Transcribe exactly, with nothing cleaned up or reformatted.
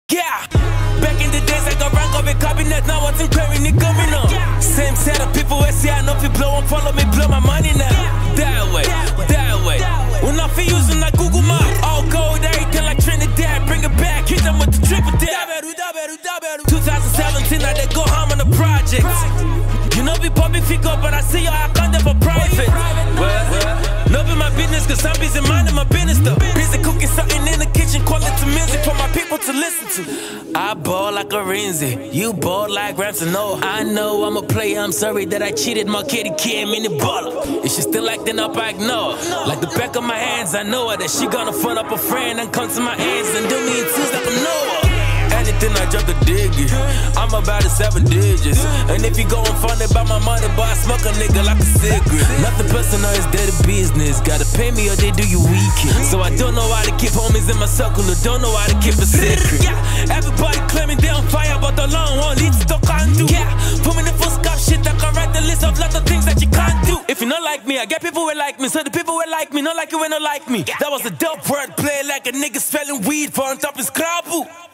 Yeah, back in the days I got rank up in cabinet, now what's in query ni coming on. Same set of people who say I know if you blow and follow me, blow my money now. That way, that way. When I feel using like Google Maps, all gold, everything like Trinidad, bring it back, hit them with the triple dab. twenty seventeen, I did go home on the projects. You know be popping figure, but I see your account for private. Well, no be my business, cause I'm busy minding my business though. Busy cooking something in the kitchen, call it to music for my people to listen to. I ball like a Renzi, you ball like Ramsey. No, I know I'm a player, I'm sorry that I cheated. My kitty came in the baller. If she still acting up, I ignore her. Like the back of my hands, I know her. That she gonna phone up a friend and come to my hands and do me in twos like I'm Noah. Anything I drop the diggy, I'm about to seven digits. And if you going funded by my money, boy, I smoke a nigga like a cigarette. Nothing personal, it's dirty business. Gotta pay me or they do you weekend. So I don't know how to keep homies in my circle, or don't know how to keep a secret. Yeah, everybody claiming they on fire, but the long one leads to can't do. Yeah, put me in the full scarf shit, I can write the list of lots of things that you can't do. If you not like me, I get people who like me. So the people who like me, not like you when not like me. That was a dope word play, like a nigga spelling weed for on top of Scrabble.